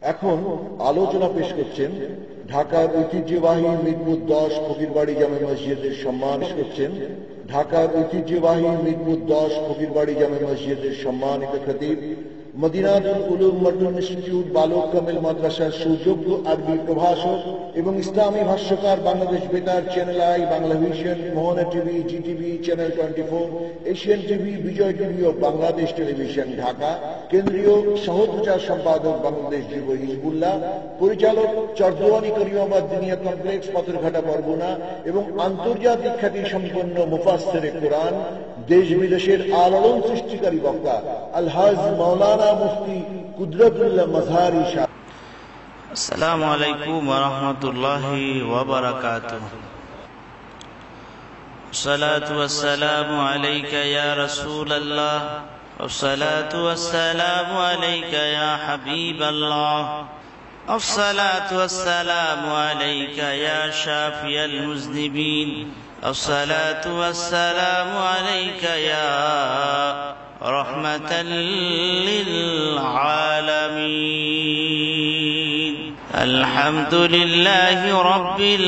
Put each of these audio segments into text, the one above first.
এখন আলোচনা পেশ করছেন ঢাকার ঐতিহ্যবাহী মিরপুর 10 ফকিরবাড়ি জামে মসজিদের সম্মানিত ঢাকার ঐতিহ্যবাহী মিরপুর 10 ফকিরবাড়ি জামে মসজিদের সম্মানিত খতিব মদিনাতুল উলুম মডার্ন ইনস্টিটিউট বালক কামিল মাদ্রাসার সুযোগ্য আরবি প্রভাষক এবং ইসলামী ভাষ্যকার বাংলাদেশ বেতার channel I, Bangla vision, Mohona TV, GTV, channel 24, Asian TV, Bijoy TV ও বাংলাদেশ টেলিভিশন ঢাকা, কেন্দ্রীয় সহপ্রচার সম্পাদক বাংলাদেশ যুব হিজবুল্লাহ, পরিচালক চরদোয়ানি করিমাবাদ দিনিয়া কমপ্লেক্স পাথরঘাটা বরগুনা এবং আন্তর্জাতিক খ্যাতি সম্পন্ন মুফাসসিরে কোরআন, দেশ বিদেশের আলোড়ন সৃষ্টিকারী বক্তা আলহাজ মাওলানা মুফতি কুদরতুল্লাহ মাজহারি সাহেব। আসসালামু আলাইকুম ওয়া রাহমাতুল্লাহি ওয়া বারাকাতুহু। সালাতু ওয়াসসালামু আলাইকা ইয়া রাসূলুল্লাহ ওয়া সালাতু ওয়াসসালামু আলাইকা ইয়া হাবিবাল্লাহ ওয়া সালাতু ওয়াসসালামু আলাইকা ইয়া শাফিয়াল মুযনিবিন ওয়া সালাতু ওয়াসসালামু আলাইকা ইয়া রাহমাতাল লিল আলামিন। আলহামদুলিল্লাহি রাব্বিল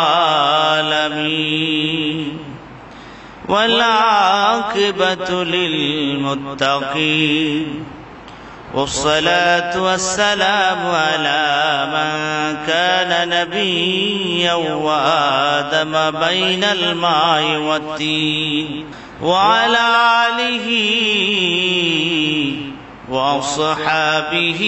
আলামিন ওয়াল আকিবাতু লিল মুত্তাকিন والصلاة والسلام على من كان نبيا وآدم بين الماء والتين وعلى آله وأصحابه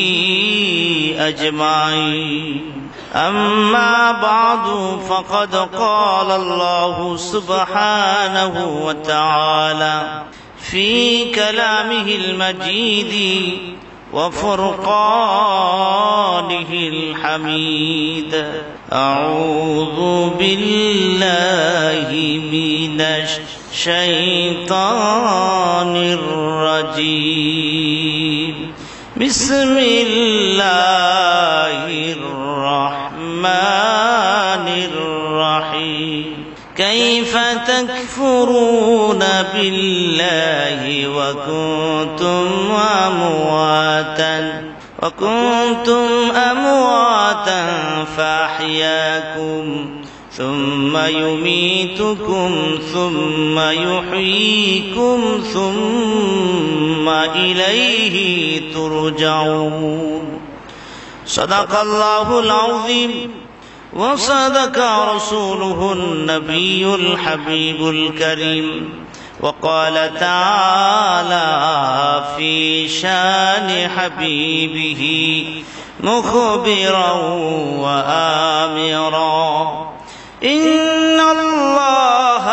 أجمعين. أما بعد فقد قال الله سبحانه وتعالى في كلامه المجيد وفرقانه الحميد: أعوذ بالله من الشيطان الرجيم. بسم الله الرحمن الرحيم. كيف تكفرون بالله وكنتم أمواتا فأحياكم ثم يميتكم ثم يحييكم ثم إليه ترجعون. صدق الله العظيم وصدق رسوله النبي الحبيب الكريم. وقال تعالى في شان حبيبه مخبرا وآمرا: إن الله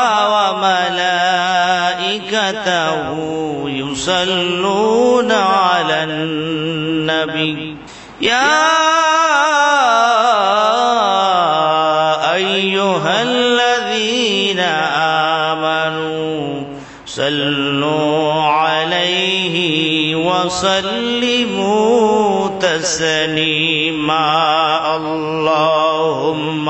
وملائكته يصلون على النبي يا أيها الذين آمنوا صلوا عليه وسلموا تسليما. اللهم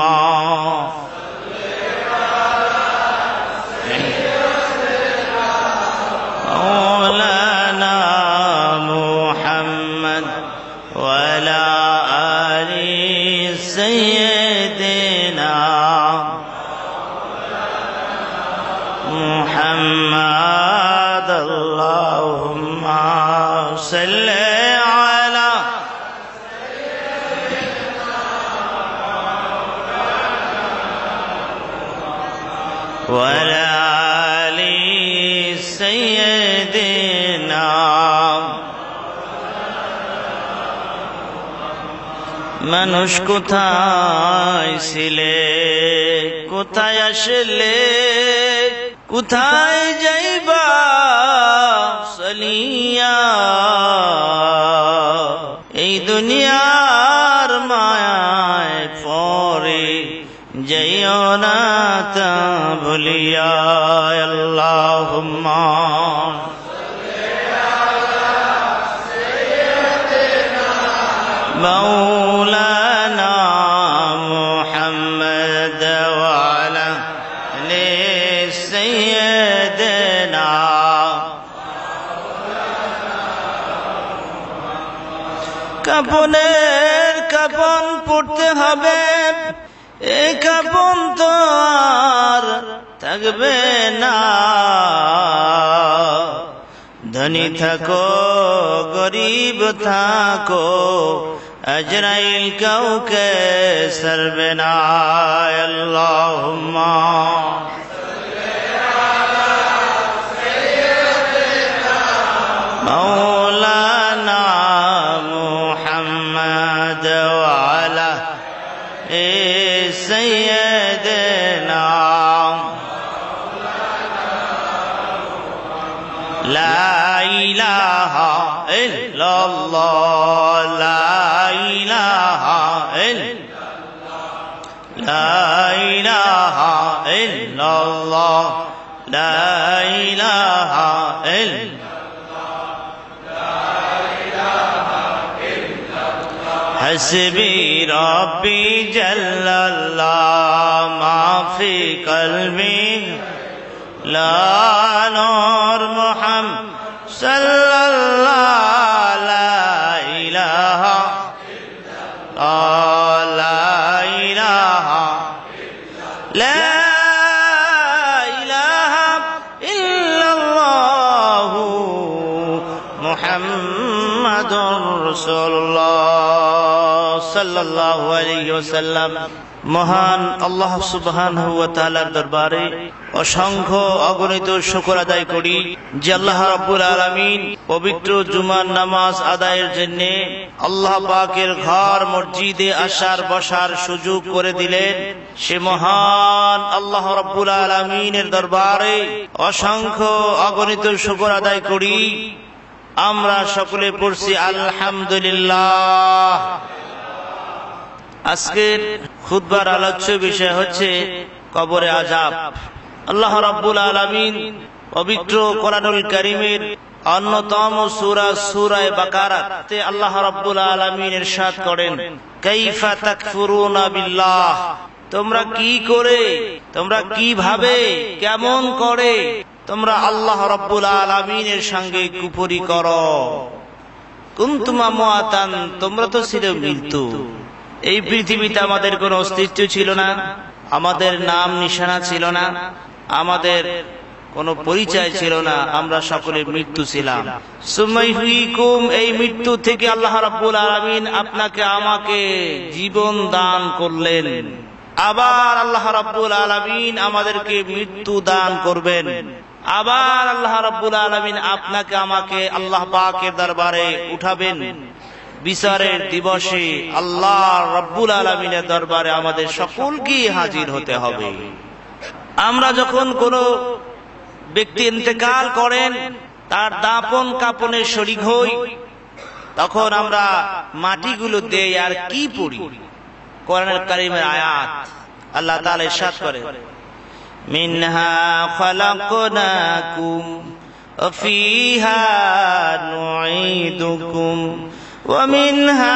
مولانا محمد وعلى آل سيدنا محمد. اللهم صل على وعلى آل سيدنا. মানুষ কোথায় ছিলে, কোথায় আসলে, কোথায় যাইবা চলিয়া? এই দুনিয়ার মায়ায় পরে যাইও না তা ভুলিয়া। আল্লাহুম্মা مولانا محمد وعلى آل سيدنا. কাপনে কাফন পড়তে হবে, এই কাফন তো আর থাকবে না। ধনী থাকো গরিব থাকো, আজরাইল কাউকে ছাড়বে না। আল্লাহুম্মা মাওলানা মুহাম্মদ ওয়া আলা সাইয়্যিদিনা লা ইলাহা ইল্লাল্লাহ, লা ইলাহা ইল্লাল্লাহ, লা ইলাহা ইল্লাল্লাহ, লা ইলাহা ইল্লাল্লাহ, হাসবি রব্বি জাল্লাল্লাহ, মাফি কলবি লা নূর মুহাম্মদ সাল্লাল্লাহ, লা ইলাহা ইল্লাল্লাহ, লা ইলাহা লা ইলাহা ইল্লাল্লাহ মুহাম্মাদুর রাসূলুল্লাহ সাল্লাল্লাহু আলাইহি ওয়াসাল্লাম। মহান আল্লাহ সুবহানাহু ওয়া তাআলার দরবারে অসংখ্য অগণিত শুকর আদায় করি যে আল্লাহ রাব্বুল আলামিন পবিত্র জুমার নামাজ আদায়ের জন্য আল্লাহ পাকের ঘর মসজিদে আসার বসার সুযোগ করে দিলেন। সে মহান আল্লাহ রাব্বুল আলামিনের দরবারে অসংখ্য অগণিত শুকর আদায় করি। আমরা সকলে পড়ছি আলহামদুলিল্লাহ। আজকের খুতবার আলোচ্য বিষয় হচ্ছে কবরে আযাব। আল্লাহ রাব্বুল আলামিন পবিত্র কোরআনুল কারীমের অন্যতম সূরা সূরা বাকারাতে আল্লাহ রাব্বুল আলামিন ইরশাদ করেন, কাইফা তাকফুরুনা বিল্লাহ, তোমরা কি করে, তোমরা কিভাবে, কেমন করে তোমরা আল্লাহ রাব্বুল আলামিনের সঙ্গে কুফরি করো। কুনতুম আমওয়াতান, তোমরা তো ছিলে মৃত্যু। এই পৃথিবীতে আমাদের কোনো অস্তিত্ব ছিল না, আমাদের নাম নিশানা ছিল না, আমাদের কোনো পরিচয় ছিল না, আমরা সকলে মৃত্যু ছিলাম। সুমাইহুইকুম, এই মৃত্যু থেকে আল্লাহ রাব্বুল আলামিন আপনাকে আমাকে জীবন দান করলেন। আবার আল্লাহ রাব্বুল আলামিন আমাদেরকে মৃত্যু দান করবেন। আবার আল্লাহ রাব্বুল আলামিন আপনাকে আমাকে আল্লাহ পাকের দরবারে উঠাবেন। বিচারের দিবসে আল্লাহ রাব্বুল আলামিনের দরবারে আমাদের সকলকে হাজির হতে হবে। আমরা যখন কোনো ব্যক্তি ইন্তেকাল করেন, তার দাফন কাফনের শরীক হই, তখন আমরা মাটিগুলো দেই আর কি পড়ি? কোরআনুল কারীমের আয়াত আল্লাহ তাআলা ইরশাদ করেন, মিনহা খালাকনাকুম ওয়া ফিহা নুঈদুকুম ওয়া মিনহা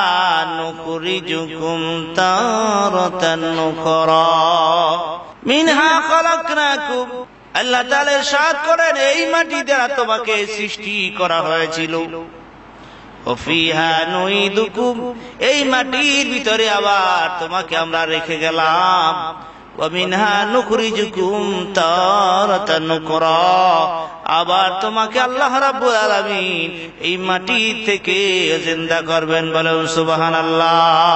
নুখরিজুকুম তারাতান নুখরা। মিনহা খালাকনাকুম, আল্লাহ তাআলা ইরশাদ করেন, এই মাটি দ্বারা তোমাকে সৃষ্টি করা হয়েছিল। ওয়া ফিহা নুঈদুকুম, এই মাটির ভিতরে আবার তোমাকে আমরা রেখে গেলাম। ওয়া মিনহা নুখরিজুকুম তারাতান নুখরা, আবার তোমাকে আল্লাহ রাব্বুল আলামিন এই মাটি থেকে জিন্দা করবেন। বলেন সুবহানাল্লাহ।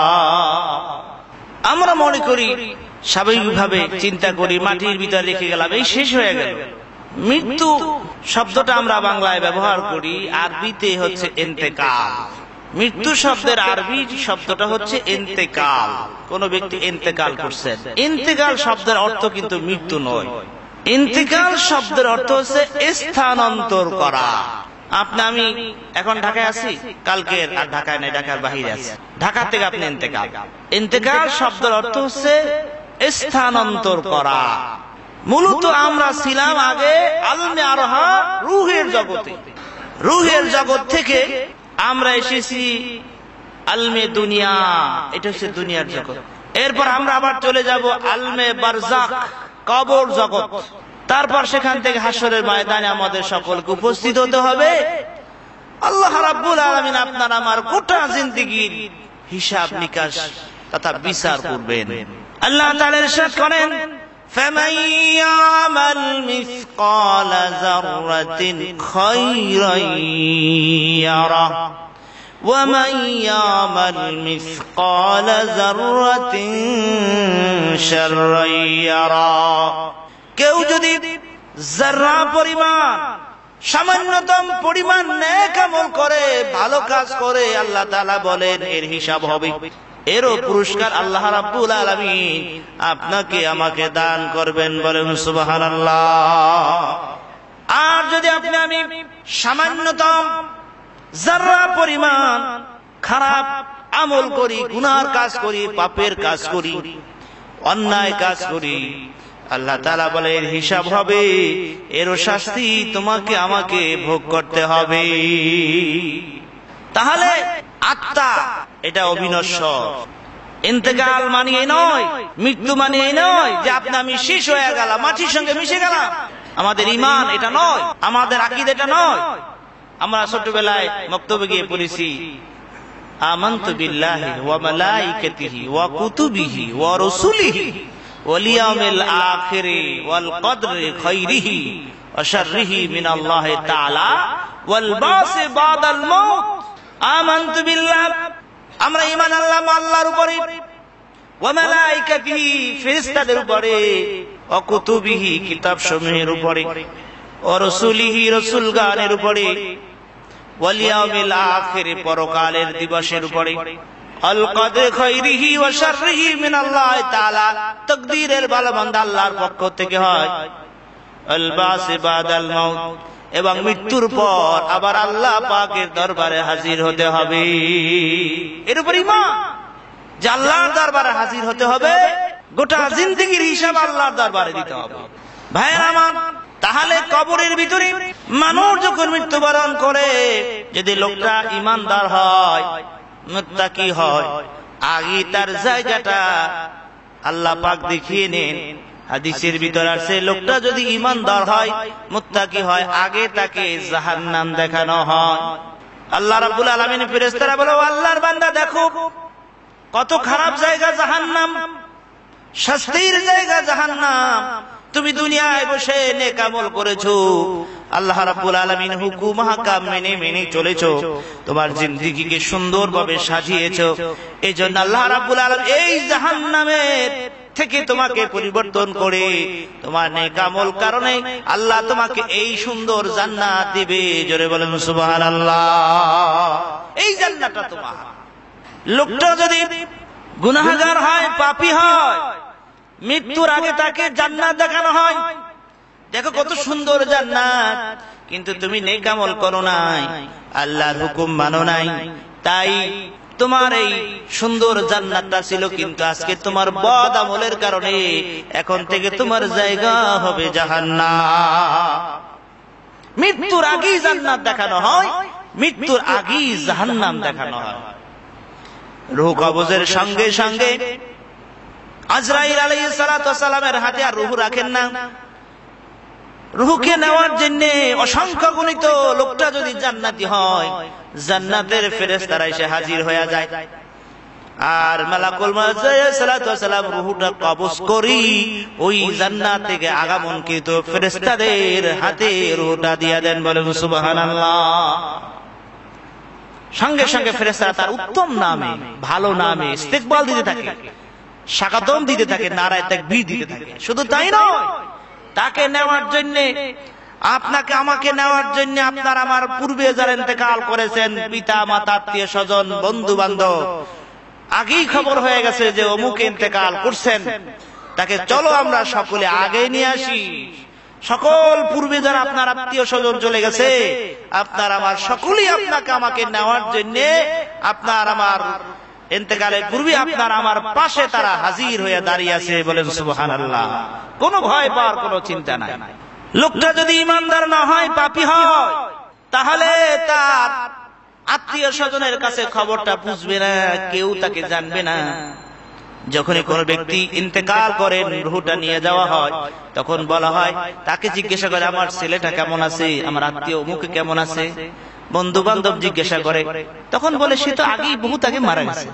আমরা মনে করি, স্বাভাবিকভাবে চিন্তা করি, মাটির ভিতরে রেখে গেলাম, এই শেষ হয়ে গেল। মৃত্যু শব্দটা আমরা বাংলায় ব্যবহার করি, আরবিতে হচ্ছে ইন্তেকাল। মৃত্যু শব্দের আরবি শব্দটা হচ্ছে ইন্তেকাল। কোন ব্যক্তি ইন্তেকাল করছেন। ইন্তেকাল শব্দের অর্থ কিন্তু মৃত্যু নয়। ইন্তেকাল শব্দের অর্থ হচ্ছে স্থানান্তর করা। আমি এখন ঢাকায় আছি, কালকে আর ঢাকায় নাই, ঢাকার বাহিরে আছি, ঢাকা থেকে আপনি ইন্তেকাল। ইন্তেকাল শব্দের অর্থ হচ্ছে স্থানান্তর করা। মূলত আমরা ছিলাম আগে আলমে আরহা, রূহের জগতে। রূহের জগৎ থেকে আমরা এসেছি আলমে দুনিয়া, এটা হচ্ছে দুনিয়ার জগৎ। এরপর আমরা আবার চলে যাব আলমে বারজাক, কবর জগৎ। তারপর সেখান থেকে হাসরের ময়দানে আমাদের সকলকে উপস্থিত হতে হবে। আল্লাহ রাব্বুল আলামিন আপনার আমার গোটা জিন্দেগীর হিসাব নিকাশ তথা বিচার করবেন। আল্লাহ তাআলা ইরশাদ করেন, فَمَن يَعْمَلْ مِثْقَالَ ذَرَّةٍ خَيْرًا يَرَهُ وَمَن يَعْمَلْ مِثْقَالَ ذَرَّةٍ شَرًّا يَرَهُ। কেউ যদি যারা পরিমাণ, সামান্যতম পরিমাণ নেক আমল করে, ভালো কাজ করে, আল্লাহ তাআলা বলেন এর হিসাব হবে, এরও পুরস্কার আল্লাহ রাব্বুল আলামিন আপনাকে আমাকে দান করবেন। বলেন সুবহানাল্লাহ। আর যদি আপনি আমি সামান্যতম যারা পরিমাণ খারাপ আমল করি, গুনার কাজ করি, পাপের কাজ করি, অন্যায় কাজ করি, আল্লাহ তাআলা বলে এর হিসাব হবে, এরও শাস্তি তোমাকে আমাকে ভোগ করতে হবে। তাহলে আত্মা এটা অবিনশ্বর। ইন্তেকাল মানে এই নয়, মৃত্যু মানে এই নয় যে আপনি আমি শেষ হয়ে গেলাম, মাটির সঙ্গে মিশে গেলাম। আমাদের ঈমান এটা নয়, আমাদের আকীদা এটা নয়। আমরা ছোটবেলায় মক্তবে গিয়ে পড়েছি, আমানতু বিল্লাহি ওয়া মালাইকাতিহি ওয়া কুতুবিহি ওয়া রাসূলিহি ওয়াল ইয়াউমিল আখিরি ওয়াল কদরি খাইরিহি ওয়া শাররিহি মিনাল্লাহি তাআলা ওয়াল বাসি বাদাল মাউত। আমানতু বিল্লাহ, আমরা ঈমান আনলাম আল্লাহর উপরে, ওয়া মালাইকাতিহি, ফেরেশতাদের উপরে, ওয়া কুতুবিহি, কিতাবসমূহের উপরে, ওয়া রাসূলিহি, রাসূলগণের উপরে, ওয়াল ইয়াউমিল আখির, পরকালের দিবসের উপরে, আল কদর খাইরিহি ওয়া শাররিহি মিনাল্লাহি তাআলা, তাকদীরের ভালো মন্দ আল্লাহর পক্ষ থেকে হয়, আল বাসি বাদাল মাউত, এবং মৃত্যুর পর আবার আল্লাহ পাকের দরবারে হাজির হতে হবে। এর উপর ঈমান যে আল্লাহর দরবারে হাজির হতে হবে, গোটা জিন্দেগীর হিসাব আল্লাহর দরবারে দিতে হবে। ভাইরা আমার, তাহলে কবরের ভিতরে মানুষ যখন মৃত্যুবরণ করে, যদি লোকটা ঈমানদার হয়, মুত্তাকি হয়, আগে তার জায়গাটা আল্লাহ পাক দেখিয়ে নেন। হাদিসের ভিতর আছে, লোকটা যদি ঈমানদার হয়, মুত্তাকি হয়, আগে তাকে জাহান্নাম দেখানো হয়। আল্লাহ রাব্বুল আলামিন ফেরেশতারা বলে, আল্লাহর বান্দা দেখো কত খারাপ জায়গা জাহান্নাম, শাস্তির জায়গা জাহান্নাম। তুমি দুনিয়ায় বসে নেক আমল করেছো, আল্লাহ রাব্বুল আলামিন হুকুম হাকাম মেনে চলেছো, তোমার জিন্দেগিকে সুন্দরভাবে সাজিয়েছো। এইজন্য আল্লাহ রাব্বুল আলামিন এই জাহান্নামের থেকে তোমাকে পরিবর্তন করে তোমার নেক আমল কারণে আল্লাহ তোমাকে এই সুন্দর জান্নাত দিবে। জোরে বলেন সুবহানাল্লাহ। এই জান্নাতটা তোমার। লোকটা যদি গুনাহগার হয়, পাপী হয়, মৃত্যুর আগে তাকে জান্নাত দেখানো হয়, দেখো কত সুন্দর জান্নাত, কিন্তু তুমি নেক আমল করো নাই, আল্লাহর হুকুম মানো নাই, তাই তোমার এই সুন্দর জান্নাতটা ছিল, কিন্তু আজকে তোমার বদ আমলের কারণে এখন থেকে তোমার জায়গা হবে জাহান্নাম। মৃত্যুর আগেই জান্নাত দেখানো হয়, মৃত্যুর আগেই জাহান্নাম দেখানো হয়। রূহ কবজের সঙ্গে সঙ্গে আজরাইল আলাইহিস সালাতু ওয়াস সালামের হাতে আর রূহ রাখেন না। রূহকে নেওয়ার জন্য অসংখ্য গণিত লোকটা যদি জান্নাতি হয়, জান্নাতের ফেরেশতারা এসে হাজির হয়ে যায়, আর মালাকুল মউত আলাইহিস সালাতু ওয়াস সালাম রূহটা কবজ করি ওই জান্নাত থেকে আগমনকৃত ফেরেশতাদের হাতে রূহটা দিয়ে দেন। বলেন সুবহানাল্লাহ। সঙ্গে সঙ্গে ফেরেশতারা তার উত্তম নামে, ভালো নামে ইস্তেকবাল দিতে থাকে, স্বাগতম দিতে থাকে, নারায়ে তাকবীর দিতে থাকে। শুধু তাই নয়, তাকে নেওয়ার জন্য, আপনাকে আমাকে নেওয়ার জন্য আপনার আমার পূর্বে যারা ইন্তেকাল করেছেন, পিতা মাতা আত্মীয় স্বজন বন্ধু বান্ধব, আগেই খবর হয়ে গেছে যে অমুক ইন্তেকাল করছেন, তাকে চলো আমরা সকলে আগে নিয়ে আসি। সকল পূর্বে যারা আপনার আত্মীয় স্বজন চলে গেছে, আপনার আমার সকলেই আপনাকে আমাকে নেওয়ার জন্য আপনার আমার ইন্তেকালের পূর্বে আপনার আমার পাশে তারা হাজির হয়ে দাঁড়িয়ে আছে। বলেন সুবহানাল্লাহ। কোনো ভয় পাওয়ার কোনো চিন্তা নাই। লোকটা যদি ঈমানদার না হয়, পাপী হয়, তাহলে তার আত্মীয় স্বজনের কাছে খবরটা বুঝবে না, কেউ তাকে জানবে না। যখনই কোন ব্যক্তি ইন্তেকাল করেন, রূহটা নিয়ে যাওয়া হয়, তখন বলা হয়, তাকে জিজ্ঞাসা করে আমার ছেলেটা কেমন আছে, আমার আত্মীয় অমুকে কেমন আছে, বন্ধু বান্ধব জিজ্ঞাসা করে, তখন বলে সে তো আগেই বহুত আগে মারা গেছে,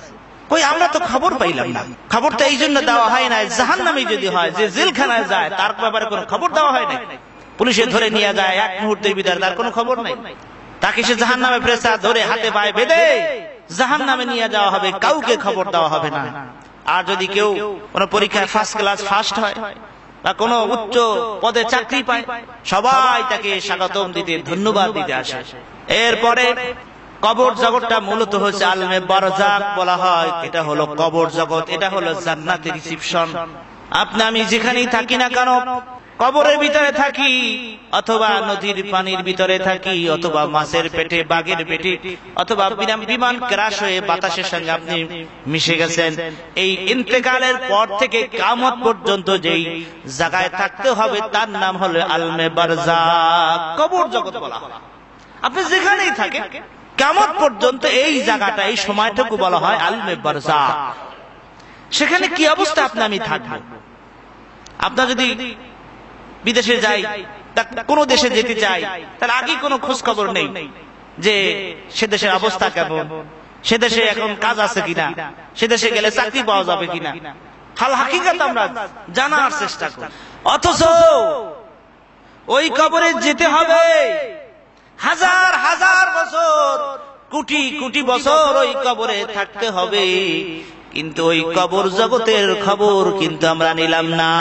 কই আমরা তো খবর পাইলাম না। খবরটা এই জন্য দেওয়া হয় না, জাহান্নামী যদি হয়, যে জেলখানায় যায় তার ব্যাপারে কোনো খবর দেওয়া হয় না। পুলিশে ধরে নিয়ে যায়, এক মুহূর্তের ভিতরে তার কোনো খবর নেই। তাকে সে জাহান্নামে ফেরেশতা ধরে হাতে পায়ে বেঁধে জাহান্নামে নিয়ে যাওয়া হবে, কাউকে খবর দেওয়া হবে না। আর যদি কেউ কোনো পরীক্ষায় ফার্স্ট ক্লাস ফার্স্ট হয় বা কোনো উচ্চ পদে চাকরি পায়, সবাই তাকে স্বাগতম দিতে, ধন্যবাদ দিতে আসে। এরপরে কবর জগৎটা মূলত হচ্ছে আলমে বারজাক বলা হয়। এটা হলো কবর জগৎ, এটা হলো জান্নাতের রিসিপশন। আপনি আমি যেখানেই থাকি না কেন, কবরের ভিতরে থাকি অথবা নদীর পানির ভিতরে থাকি অথবা মাছের পেটে, বাঘের পেটে, অথবা বিমান ক্রাশ হয়ে বাতাসের সঙ্গে আপনি মিশে গেছেন, এই ইন্তেকালের পর থেকে কিয়ামত পর্যন্ত যেই জায়গায় থাকতে হবে তার নাম হলো আলমে বারজাক, কবর জগৎ বলা হয়। আপনি যেখানেই থাকেন কিয়ামত পর্যন্ত এই জায়গাটা, এই সময়টুকু বলা হয় আলমে বারজাক। সেখানে কি অবস্থা আপনি আমি থাকবো? আপনার যদি বিদেশে যাই, কোন দেশে যেতে চাই, তাহলে আগে কোনো খোঁজ খবর নেই যে সে দেশের অবস্থা কেমন, সে দেশে এখন কাজ আছে কিনা, সে দেশে গেলে চাকরি পাওয়া যাবে কিনা, হাল হাকিকত আমরা জানার চেষ্টা করি। অথচ ওই কবরে যেতে হবে হাজার হাজার বছর, কোটি কোটি বছর ওই কবরে থাকতে হবে, কিন্তু ওই কবর জগতের খবর কিন্তু আমরা নিলাম না।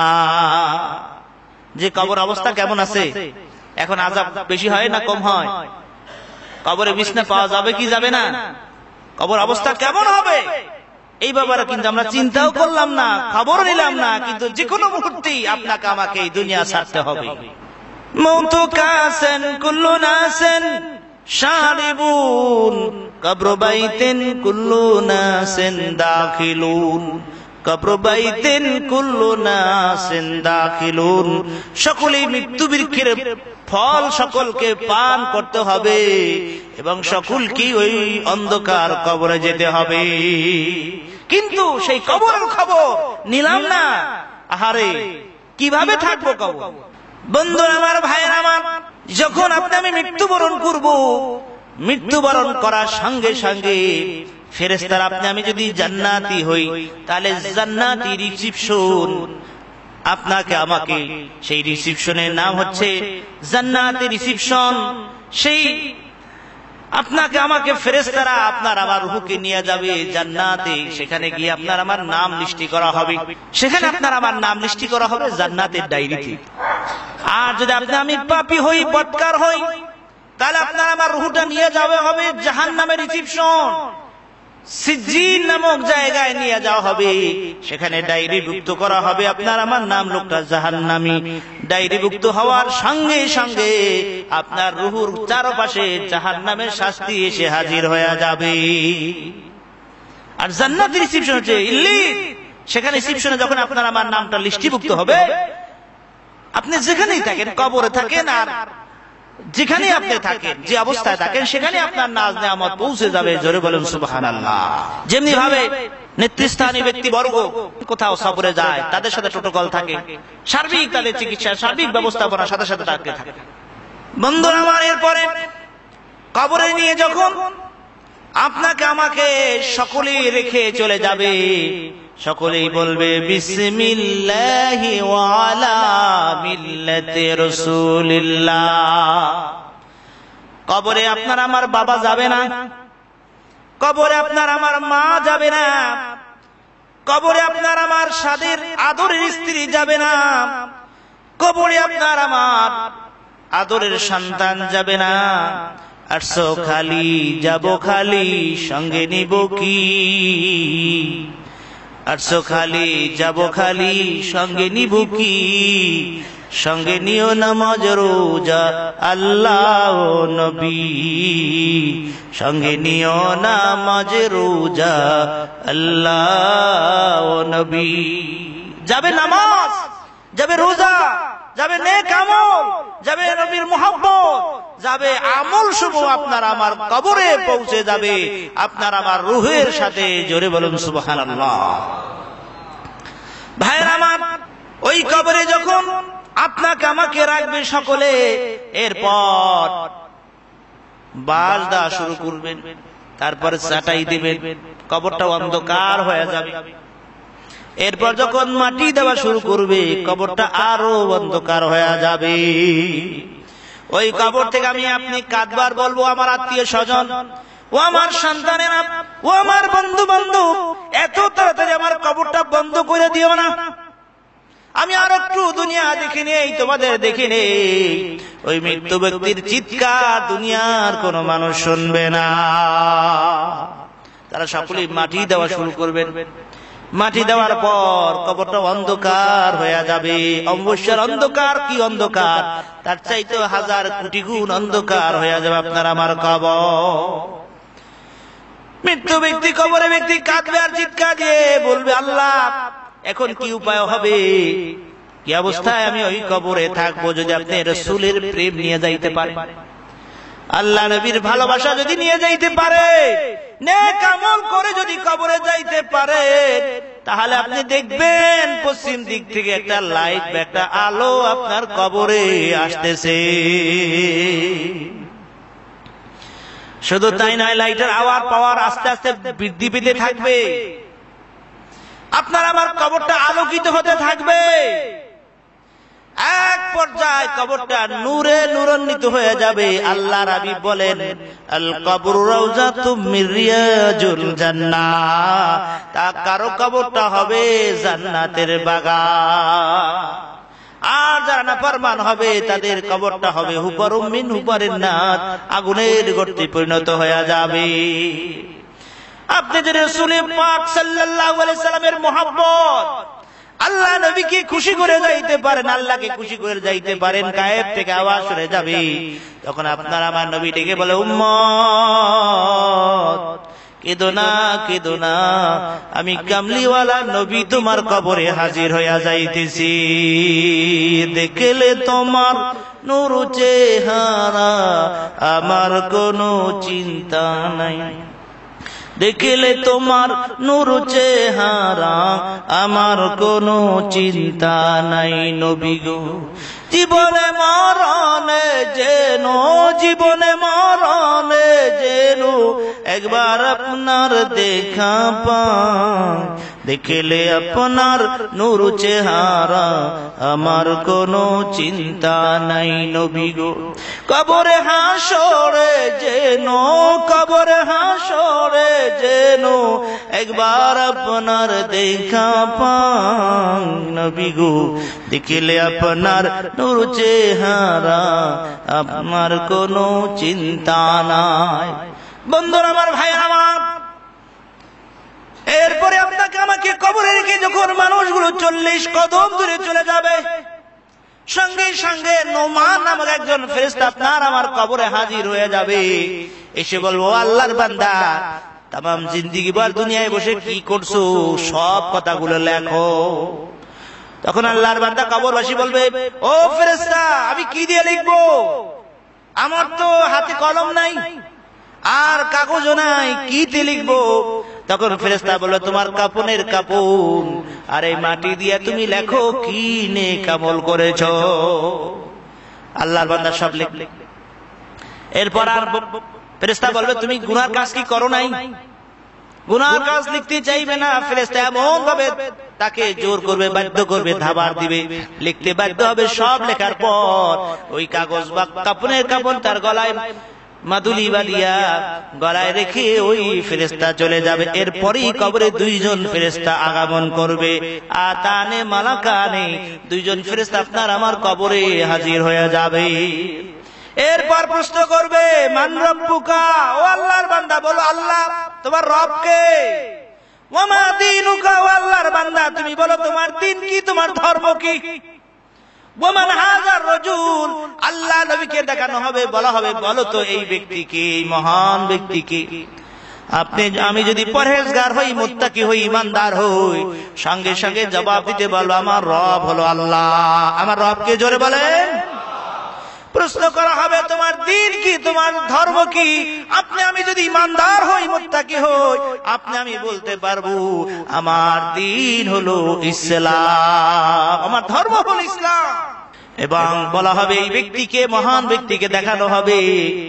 যে কবর অবস্থা কেমন আছে, এখন আযাব বেশি হয় না কম হয়, কবরে বিছনা পাওয়া যাবে কি যাবে না, কবর অবস্থা কেমন হবে, এই ব্যাপারে কিন্তু আমরা চিন্তাও করলাম না, খবর নিলাম না। কিন্তু যে কোনো মুহূর্তেই আপনাকে আমাকে এই দুনিয়া ছাড়তে হবে। মৌতু কাসেন কুল্লু নাসেন শারিবুন কবর বাইতিন কুল্লু নাসেন দাখিলুন, কবর বাইতিন কুল্লু নাসিন দাখিলুন। সকলেই মৃত্যু বৃক্ষের ফল সকলকে পান করতে হবে এবং সকলকে ওই অন্ধকার কবরে যেতে হবে। কিন্তু সেই কবরের খবর নিলাম না। আহারে, কিভাবে থাকবো কবর? বন্ধুরা আমার, ভাইয়েরা আমার, যখন আপনি আমি মৃত্যুবরণ করব, মৃত্যুবরণ করার সঙ্গে সঙ্গে ফেরেশতারা আপনি আমি যদি জান্নাতি হই, তাহলে জান্নাতি রিসিপশন আপনাকে আমাকে, সেই রিসিপশনের নাম হচ্ছে জান্নাতি রিসিপশন। সেই আপনাকে আমাকে ফেরেশতারা আপনার আমার রূহকে নিয়ে যাবে জান্নাতে, সেখানে গিয়ে আপনার আমার নাম লিস্টি করা হবে, সেখানে আপনার আমার নাম লিস্টি করা হবে জান্নাতের ডায়েরিতে। আর যদি আপনি আমি পাপী হই, বদকার হই, তাহলে আপনার আমার রূহটা নিয়ে যাবে হবে জাহান্নামের রিসিপশন, সিজ্জিন নামক জায়গায় নিয়ে যাওয়া হবে, সেখানে ডায়েরিভুক্ত করা হবে আপনার আমার নাম, লোকটা জাহান্নামী। ডায়েরিভুক্ত হওয়ার সঙ্গে সঙ্গে আপনার রূহুর চারপাশে জাহান্নামের শাস্তি এসে হাজির হয়ে যাবে। আর জান্নাতের রিসিপশন হচ্ছে ইল্লিন, সেখানে রিসিপশনে যখন আপনার আমার নামটা লিস্টিভুক্ত হবে, আপনি যেখানেই থাকেন, কবরে থাকেন আর যেখানে আপনি থাকেন, যে অবস্থায় থাকেন, সেখানে আপনার নাজ নেয়ামত পৌঁছে যাবে। জোরে বলুন সুবহানাল্লাহ। যেমনি ভাবে নেতৃস্থানীয় ব্যক্তিবর্গ কোথাও সফরে যায়, তাদের সাথে প্রোটোকল থাকে, সার্বিক তাদের চিকিৎসা, সার্বিক ব্যবস্থাপনার সাথে সাথে থাকে। বন্ধুরা আমার, এরপরে কবরে নিয়ে যখন আপনাকে আমাকে সকলেই রেখে চলে যাবে, সকলেই বলবে বিসমিল্লাহি ওয়া আলা মিল্লাতি রাসূলিল্লাহ। কবরে আপনার আমার বাবা যাবে না, কবরে আপনার আমার মা যাবে না, কবরে আপনার আমার সাদের আদরের স্ত্রী যাবে না, কবরে আপনার আমার আদরের সন্তান যাবে না। আসো খালি, যাব খালি, সঙ্গে নিব কি? আসো খালি, যাব খালি, সঙ্গে নিব কি? সঙ্গে নিও নামাজ রোজা আল্লাহ নবী, সঙ্গে নিও নামাজ রোজা আল্লাহ নবী। যাবে নামাজ, যাবে রোজা, যাবে নেক আমল, যাবে নবীর মুহাব্বত, যাবে আমল শুভ আপনার আমার কবরে পৌঁছে যাবে আপনার আমার রূহের সাথে। জোরে বলুন সুবহানাল্লাহ। ভাইরা আমার, ওই কবরে যখন আপনাকে আমাকে রাখবে সকলে, এরপর বাস দেওয়া শুরু করবেন। তারপর চাটাই দিবেন, কবরটা অন্ধকার হয়ে যাবে। এরপর যখন মাটি দেওয়া শুরু করবে, কবরটা আরো অন্ধকার হয়ে যাবে। ওই কবর থেকে আমি আপনি কাঁদবার বলবো, আমার আত্মীয় স্বজন, ও আমার সন্তানেরা, ও আমার বন্ধু বান্ধব, এত তাড়াতাড়ি আমার কবরটা বন্ধ করে দিও না, আমি আর একটু দুনিয়া দেখে নেই, তোমাদের দেখে নেই। ওই মৃত্যু ব্যক্তির চিৎকার দুনিয়ার কোন মানুষ শুনবে না। তারা সকলেই মাটি দেওয়া শুরু করবেন। মাটি দেওয়ার পর কবরটা অন্ধকার হয়ে যাবে। অবশ্যই অন্ধকার, কি অন্ধকার, তার চাইতে 1000 কোটি গুণ অন্ধকার হয়ে যাবে আপনার আমার কবর। মৃত্যু ব্যক্তি, কবরে ব্যক্তি কাঁদবে আর চিৎকার দিয়ে বলবে, আল্লাহ এখন কি উপায় হবে, কি অবস্থায় আমি ওই কবরে থাকবো? যদি আপনি রাসূলের প্রেম নিয়ে যাইতে পারেন, আল্লাহ নবীর ভালোবাসা যদি নিয়ে যাইতে পারে, নেক আমল করে যদি কবরে যাইতে পারে, তাহলে আপনি দেখবেন পশ্চিম দিক থেকে একটা লাইট বা একটা আলো আপনার কবরে আসতেছে। শুধু তাই নয়, লাইটের আওয়াজ পাওয়ার আস্তে আস্তে বৃদ্ধি পেতে থাকবে। আপনার আমার কবরটা আলোকিত হতে থাকবে। এক পর্যায়ে কবরটা নূরে নূরান্বিত হয়ে যাবে। আল্লাহর হাবিব বলেন, আল কবরু রাউজাতুম মির রিয়াজুল জান্নাহ, তা কারো কবরটা হবে জান্নাতের বাগান। আর যারা নাফরমান হবে তাদের কবরটা হবে হুফারুম মিন হুফারিন নার, আগুনের গর্তে পরিণত হয়ে যাবে। আপনি যে রাসূল পাক সাল্লাল্লাহু আলাইহি সাল্লামের মহব্বত, আল্লাহ নবীকে খুশি করে যাইতে পারেন, আল্লাহকে খুশি করে যাইতে পারেন, গায়েব থেকে আওয়াজ শুনে যাবে, তখন আপনার আমার নবী ডেকে বলে, উম্মত কেঁদো না, কেঁদো না, আমি কামলিওয়ালা নবী তোমার কবরে হাজির হইয়া যাইতেছি। দেখলে তোমার নূর চেহারা আমার কোনো চিন্তা নাই, দেখলে তোমার নূর চেহারা আমার কোনো চিন্তা নাই। নবী গো জীবনে মরণে যেন, জীবনে মরণে যেন একবার আপনার দেখা পাই, দেখলে আপনার নূর চেহারা আমার কোনো চিন্তা নাই। নবী গো কবরে হাসরে যেন, কবরে হাসরে যেন একবার আপনার দেখা পাই। নবী গো দেখলে আপনার নূর চেহারা আপনার কোনো চিন্তা নাই। বন্ধুরা আমার, ভাই আমার, এরপরে আপনাকে আমাকে কবরে রেখে যখন মানুষগুলো 40 কদম দূরে চলে যাবে, সঙ্গে সঙ্গে নোমান নামক একজন ফেরেশতা আপনার আমার কবরে হাজির হয়ে যাবে। এসে বলবো, আল্লাহর বান্দা, তামাম জিন্দেগি ভর দুনিয়ায় বসে কি করছো, সব কথাগুলো লেখো। তখন আল্লাহর বান্দা কবরবাসী বলবে, ও ফেরেশতা, আমি কি দিয়ে লিখবো, আমার তো হাতে কলম নাই আর কাগজও নাই, কি দিয়ে লিখবো? তখন ফেরেশতা বলল, তোমার কাফনের কাফন আর এই মাটি দিয়ে তুমি লেখো কি নেক আমল করেছো। আল্লাহর বান্দা সব লিখবে। এরপর আর ফেরেশতা বলবে, তুমি গুনার কাজ কি করো নাই? গুনার কাজ লিখতে চাইবে না। ফেরেশতা এমন ভাবে তাকে জোর করবে, বাধ্য করবে, ধাবার দিবে, লিখতে বাধ্য হবে। সব লেখার পর ওই কাগজ বা কাফনের কাফন তার গলায় মাদুলি বালিয়া গলায় রেখে ওই ফেরেশতা চলে যাবে। এরপরই কবরে 2 জন ফেরেশতা আগমন করবে, আতানে মালাকানে, 2 জন ফেরেশতা আপনার আমার কবরে হাজির হয়ে যাবে। এরপর প্রশ্ন করবে, মান রব্বুকা, ও আল্লাহর বান্দা বলো, আল্লাহ তোমার রব কে? ওয়া মা দীনুকা, ও আল্লাহর বান্দা তুমি বলো তোমার দিন কি, তোমার ধর্ম কি? ওয়া মান হাযার রাজুল, আল্লাহ নবীকে দেখানো হবে, বলা হবে, বলো তো এই ব্যক্তি কে, এই মহান ব্যক্তি কে? আমি যদি পরহেজগার হই, মুত্তাকি হই, ইমানদার হই, সঙ্গে সঙ্গে জবাব দিতে বলবো, আমার রব হলো আল্লাহ। আমার রবকে জোরে বলেন। প্রশ্ন করা হবে, তোমার দিন কি, তোমার ধর্ম কি? আমি যদি ইমানদার হই, মুত্তাকি হই, আমি বলতে পারবো আমার দিন হলো ইসলাম, আমার ধর্ম হলো ইসলাম। এবং বলা হবে এই ব্যক্তিকে, মহান ব্যক্তিকে দেখানো হবে,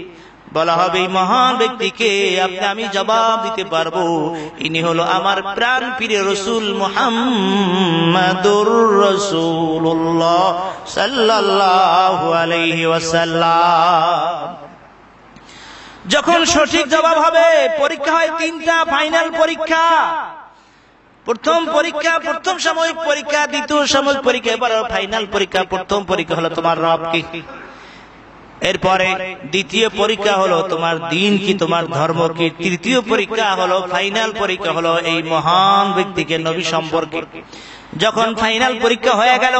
বলা হবে এই মহান ব্যক্তিকে আপনি আমি জবাব দিতে পারবো, ইনি হলো আমার প্রাণ প্রিয় রাসূল মুহাম্মাদুর রাসূলুল্লাহ সাল্লাল্লাহু আলাইহি ওয়াসাল্লাম। যখন সঠিক জবাব হবে, পরীক্ষা হয় তিনটা, ফাইনাল পরীক্ষা। প্রথম পরীক্ষা, প্রথম সাময়িক পরীক্ষা, দ্বিতীয় সাময়িক পরীক্ষা, এবার ফাইনাল পরীক্ষা। প্রথম পরীক্ষা হলো তোমার রব কি, এরপরে দ্বিতীয় পরীক্ষা হলো তোমার দিন কি, তোমার ধর্ম কি, তৃতীয় পরীক্ষা হলো ফাইনাল পরীক্ষা হলো এই মহান ব্যক্তিকে নবী সম্পর্কে। যখন ফাইনাল পরীক্ষা হয়ে গেল,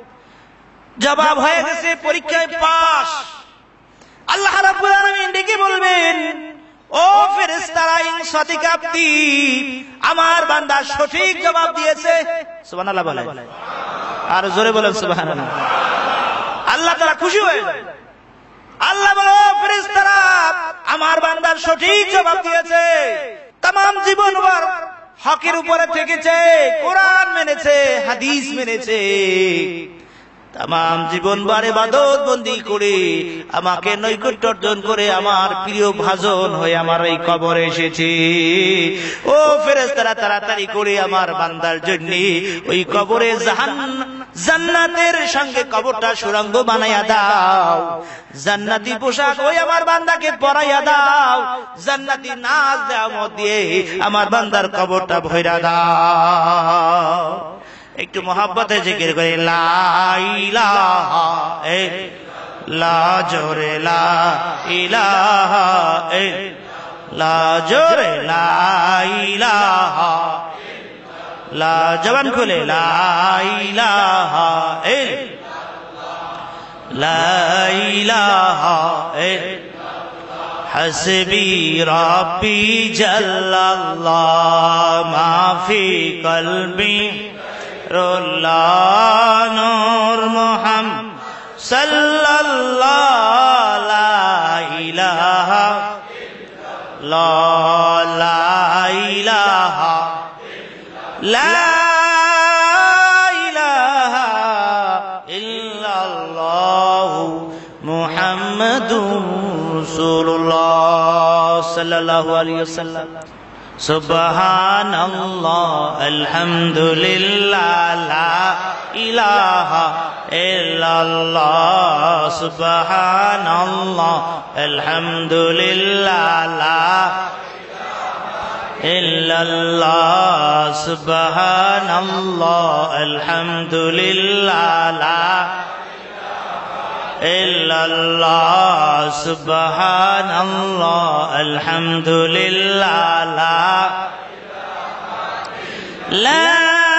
জবাব হয়ে গেছে, পরীক্ষায় পাস, আল্লাহ রাব্বুল আলামিন ডেকে বলবেন, ও ফেরেশতারা, ইন সাদিকা আবদি, আমার বান্দা সঠিক জবাব দিয়েছে। সুবহানাল্লাহ বলেন, আর জোরে বলেন সুবহানাল্লাহ। আল্লাহ তাআলা খুশি হয়ে যায়। আল্লাহ বলে, ফেরেশতারা, আমার বান্দা সঠিক জবাব দিয়েছে, तमाम জীবনভর হকের উপরে থেকেছে, কোরআন মেনেছে, হাদিস মেনেছে, तमाम জীবনভর ইবাদত বন্দি করে আমাকে নৈকট্য অর্জন করে আমার প্রিয় ভাজন হয়ে আমার এই কবরে এসেছে। ও ফেরেশতারা, তাড়াতাড়ি করে আমার বান্দার জন্য ওই কবরে জান্নাতের সঙ্গে কবরটা সুরঙ্গ বানাইয়া দাও, জান্নাতি পোশাক ওই আমার বান্দাকে পরাইয়া দাও, জান্নাতি নাচ দেওয়া দিয়ে আমার বান্দার কবরটা ভইরা দাও। একটু মোহাব্বতে জিকির করে লা ইলাহা ইল্লাল্লাহ, জোরে লা ইলাহা ইল্লাল্লাহ, জোরে লা ইলাহা ইল্লাল্লাহ, জবান খুলে লা ইলাহা ইল্লাল্লাহ, লা ইলাহা ইল্লাল্লাহ, হাসবি রাব্বি জাল্লাল্লাহ, মা ফি কলবি নূর মুহাম্মদ সাল্লাল্লাহু লা ইলাহা ইল্লাল্লাহ, লা ইলাহা ইল্লাল্লাহ, মুহাম্মাদুর রাসূলুল্লাহ সাল্লাল্লাহু আলাইহি ওয়াসাল্লাম। সুবহানাল্লাহ, আলহামদুলিল্লাহ, লা ইলাহা ইল্লাল্লাহ, সুবহানাল্লাহ, আলহামদুলিল্লাহ, লা ইল্লাল্লাহ, সুবহানাল্লাহ, আলহামদুলিল্লাহ, লা ইল্লাল্লাহ, সুবহানাল্লাহ, আলহামদুলিল্লাহ, লা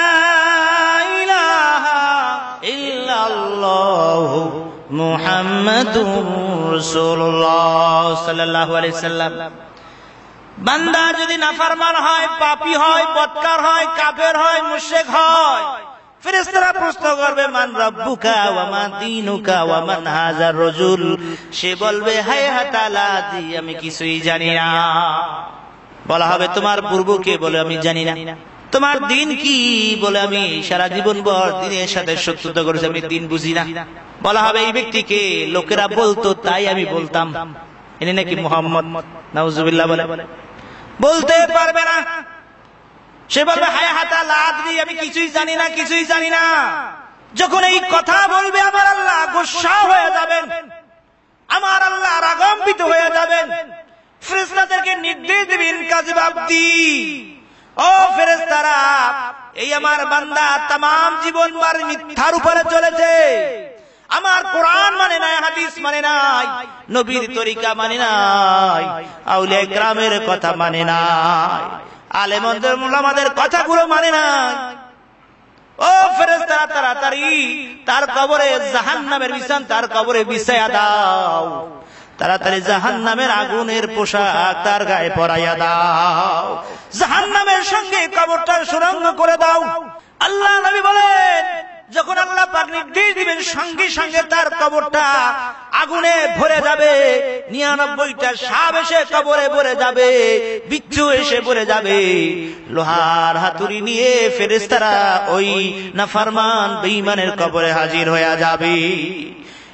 ইলাহা ইল্লাল্লাহ, মুহাম্মাদুর রাসূলুল্লাহ সাল্লাল্লাহু আলাইহি ওয়াসাল্লাম। বান্দা যদি নাফরমান হয়, পাপী হয়, বদকার হয়, কাফের হয়, মুশরিক হয়, ফেরেশতারা প্রশ্ন করবে, মান রাব্বুকা ওয়া মা দীনুকা ওয়া মান হাযার রাজুল, সে বলবে, হায়হাতা লা আদরি, আমি কিছুই জানি না। বলা হবে, তোমার পূর্ব কে? বলে, আমি জানি না। তোমার দিন কি? বলে, আমি সারা জীবন ভর দিনের সাথে শত্রুতা করেছি, আমি দিন বুঝি না। বলা হবে, এই ব্যক্তিকে লোকেরা বলতো তাই আমি বলতাম, ইনি নাকি মুহাম্মদ। নাউজুবিল্লাহ বলে, বলতে পারবে না। সে বলবে, হায়হাতা লা আদরি, আমি কিছুই জানি না, কিছুই জানি না। যখন এই কথা বলবে, আমার আল্লাহ গোসা হয়ে যাবেন, আমার আল্লাহ রাগান্বিত হয়ে যাবেন। ফেরেশতাদেরকে নির্দেশ দিবেন, কাযিব আবদি, ও ফেরেশতারা, এই আমার বান্দা तमाम জীবনভর মিথ্যার উপরে চলেছে, আমার কোরআন মানে নাই, হাদিস মানে নাই, নবীর তরিকা মানে নাই, আউলিয়া ইকরামের কথা মানে নাই, আলেমদের উলামাদের কথাগুলো মানে নাই। ও ফেরেশতারা, তাড়াতাড়ি তার কবরে জাহান্নামের বিছান তার কবরে বিছায়া দাও, তাড়াতাড়ি জাহান্নামের আগুনের পোশাক তার গায়ে পরাইয়া দাও, জাহান্নামের সঙ্গে কবরটা সুরঙ্গ করে দাও। আল্লাহ নবী বলেন, যখন আল্লাহ পাক নির্দেশ দিবেন, সঙ্গে সঙ্গে তার কবরটা আগুনে ভরে যাবে, 99টা সাপ এসে কবরে ভরে যাবে, বিচ্ছু এসে ভরে যাবে, লোহার হাতুড়ি নিয়ে ফেরেশতারা ওই নাফরমান বেঈমানের কবরে হাজির হয়ে যাবে।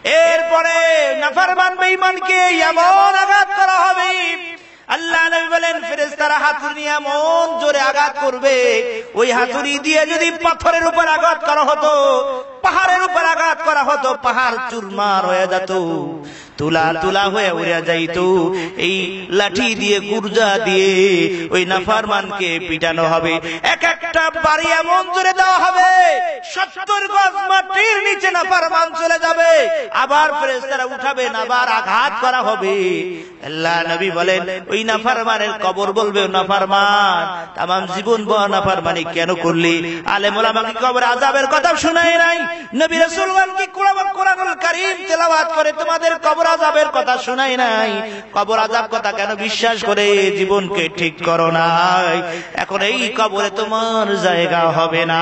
এরপরে নাফরমান বেঈমানকে এমন আঘাত করা হবে, আল্লাহ নবী বলেন ফেরেশতারা হাতুড়ি নিয়ে এমন জোরে আঘাত করবে, ওই হাতুড়ি দিয়ে যদি পাথরের উপর আঘাত করা হতো, পাহাড়ের উপর আঘাত করা হতো, পাহাড় চুরমার হয়ে যেত, তুলা তুলা হয়ে উড়ে যাইত। এই লাঠি দিয়ে গুর্জা দিয়ে ওই নাফরমানকে পিটানো হবে। এক একটা বাড়ি এমন জোরে দেওয়া হবে 70 গজ মাটির নিচে নাফরমান চলে যাবে, আবার ফেরেশতারা উঠাবেন, আবার আঘাত করা হবে। আল্লাহ নবী বলেন ওই নাফরমানের কবর বলবে, নাফরমান তামাম জীবন নাফরমানি কেন করলি? আলেম ওলামাকে কবর আযাবের কথা শোনায় নাই? নবী রাসূলগণ কি কোরআনুল কারীম তেলাওয়াত করে তোমাদের কবর আযাবের কথা শোনায় নাই? কবর আযাব কথা কেন বিশ্বাস করে জীবনকে ঠিক করো নাই? এখন এই কবরে তোমার জায়গা হবে না।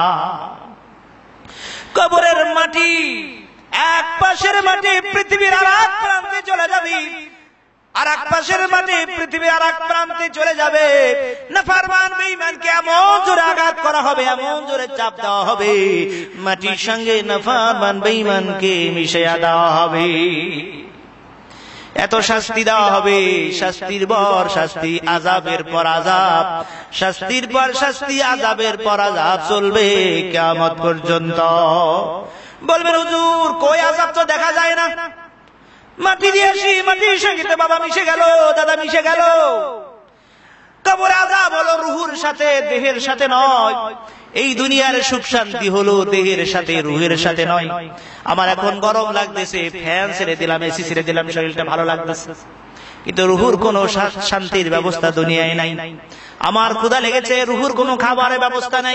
কবরের মাটি, এক পাশের মাটি পৃথিবীর আরেক প্রান্তে চলে যাবে, আর এক পাশের মাটি পৃথিবীর আরেক প্রান্তে চলে যাবে। নাফরমান বেঈমানকে এমন জোরে আঘাত করা হবে, এমন জোরে চাপ দেওয়া হবে, মাটির সঙ্গে নাফরমান বেঈমানকে মিশিয়ে দেওয়া হবে। এত শাস্তি দেওয়া হবে, শাস্তির পর শাস্তি, আযাবের পর আযাব, শাস্তির পর শাস্তি, আযাবের পর আযাব চলবে কিয়ামত পর্যন্ত। বলবেন হুজুর কই আযাব তো দেখা যায় না? মাটি দিয়ে আসি, মাটির সঙ্গে তো বাবা মিশে গেল, দাদা মিশে গেল। কবরে আযাব হলো রুহের সাথে, দেহের সাথে নয়। এই দুনিয়ার সুখ শান্তি হলো দেহের সাথে, রুহের সাথে নয়। আমার এখন গরম লাগতেছে, ফ্যান ছেড়ে দিলাম, এসি ছেড়ে দিলাম, শরীরটা ভালো লাগতেছে, কিন্তু রুহুর কোনো শান্তির ব্যবস্থা দুনিয়ায় নাই। আমার ক্ষুধা লেগেছে, রুহুর কোনো খাবারের ব্যবস্থা নাই।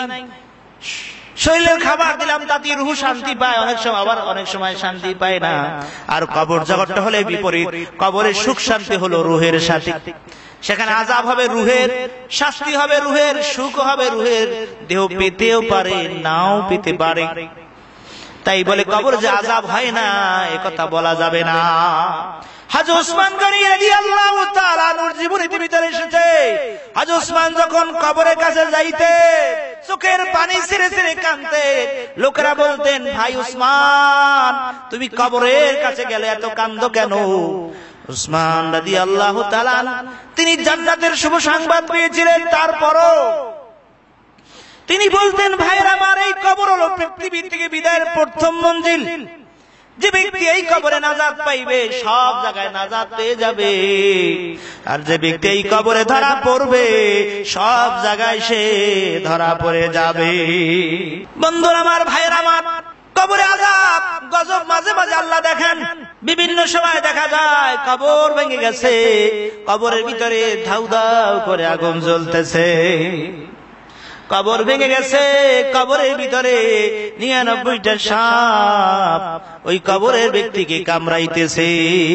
শরীরের খাবার দিলাম তাতে রুহ শান্তি পায় অনেক সময়, আবার অনেক সময় শান্তি পায় না। আর কবর জগৎটা হলে বিপরীত, কবরের সুখ শান্তি হলো রুহের সাথে। সেখানে আযাব হবে রুহের, শাস্তি হবে রুহের, সুখ হবে রুহের। দেহ পেতেও পারে, নাও পেতে পারে। তাই বলে কবর যে আযাব হয় না এ কথা বলা যাবে না। হযরত ওসমান গনি রাদিয়াল্লাহু তাআলা আনহুর জীবনীর ভিতরে এসেছে, হযরত ওসমান যখন কবরের কাছে যাইতে চোখের পানি ছেড়ে ছেড়ে কাঁদতে, লোকেরা বলতেন ভাই ওসমান তুমি কবরের কাছে গেলে এত কাঁদো কেন? ওসমান রাদিয়াল্লাহু তাআলা তিনি জান্নাতের শুভ সংবাদ পেয়েছিলেন, তারপরও তিনি বলতেন ভাইরা আমার, এই কবর হলো পৃথিবী থেকে বিদায়ের প্রথম মঞ্জিল। যে ব্যক্তি এই কবরে নাজাত পাইবে সব জায়গায় নাজাত পেয়ে যাবে, আর যে ব্যক্তি এই কবরে ধরা পড়বে সব জায়গায় সে ধরা পড়ে যাবে। বন্ধুরা আমার, ভাইরা আমার, কবরে আযাব গজব মাঝে মাঝে আল্লাহ দেখেন। বিভিন্ন সময় দেখা যায় কবর ভেঙে গেছে, কবরের ভিতরে ধাউ ধাউ করে আগুন জ্বলতেছে। কবর ভেঙে গেছে, কবরের ভিতরে 99টা সাপ ওই কবরের ব্যক্তিকে কামড়াইতেছে।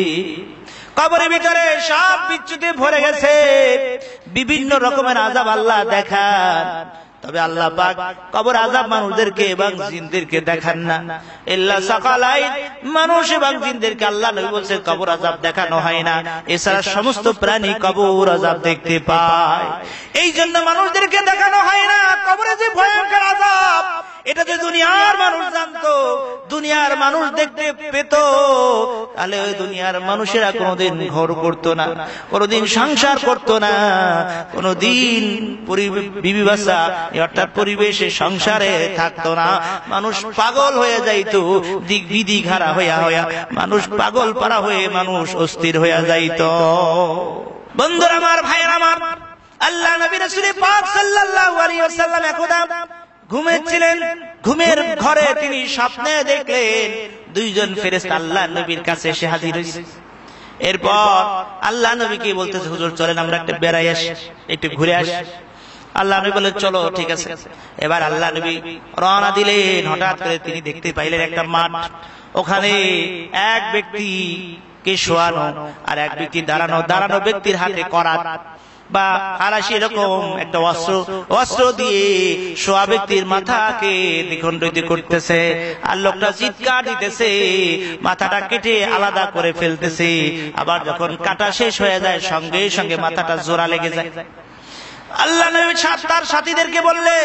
কবরের ভিতরে সাপ বিচ্ছুতে ভরে গেছে। বিভিন্ন রকমের আযাব আল্লাহ দেখান, তবে আল্লাহ পাক কবর আযাব মানুষদেরকে এবং জিনদেরকে দেখান না। ইল্লা সাকালাই, মানুষ এবং জিনদেরকে আল্লাহ নবী বলেছেন কবর আযাব দেখানো হয় না। এছাড়া সমস্ত প্রাণী কবর আযাব দেখতে পায়, এই জন্য মানুষদেরকে দেখানো হয় না। কবরে যে ভয়ঙ্কর আযাব এটা যদি দুনিয়ার মানুষ জানতো, দুনিয়ার মানুষ দেখতে পেত, তাহলে ওই দুনিয়ার মানুষেরা কোনোদিন ঘর করতো না, কোনোদিন সংসার করতো না, কোনোদিন বিবি বাচ্চা অর্থাৎ পরিবেশে সংসারে থাকতো না। মানুষ পাগল হয়ে যাইতো, দিক বিধি ঘাড়া হইয়া হইয়া মানুষ পাগল পারা হয়ে মানুষ অস্থির হইয়া যাইতো। বন্ধুরা আমার, ভাইয়েরা আমার, আল্লাহ নবী রাসূল পাক সাল্লাল্লাহু আলাইহি ওয়াসাল্লাম একদা ঘুমাচ্ছিলেন। ঘুমের ঘরে তিনি স্বপ্নে দেখলেন দুইজন ফেরেশতা আল্লাহ নবীর কাছে এসে হাজির হয়েছে। এরপর আল্লাহ নবীকে বলতেছে হুজুর চলেন আমরা একটা বেড়াই আসি, একটু ঘুরে আসি। আল্লাহ নবী বললেন চলো ঠিক আছে। এবার আল্লাহ নবী রওনা দিলেন। হঠাৎ করে তিনি দেখতে পাইলেন একটা মাঠ, ওখানে এক ব্যক্তিকে শোয়ানো আর এক ব্যক্তি দাঁড়ানো। দাঁড়ানো ব্যক্তির হাতে করাত বা আলাসি এরকম একটা অস্ত্র দিয়ে শোয়া ব্যক্তির মাথাকে দ্বিখণ্ডিত করতেছে, আর লোকটা চিৎকার দিতেছে, মাথাটা কেটে আলাদা করে ফেলতেছে। আবার যখন কাটা শেষ হয়ে যায় সঙ্গে সঙ্গে মাথাটা জোড়া লেগে যায়। আল্লাহ নবী তার সাথীদেরকে বললে,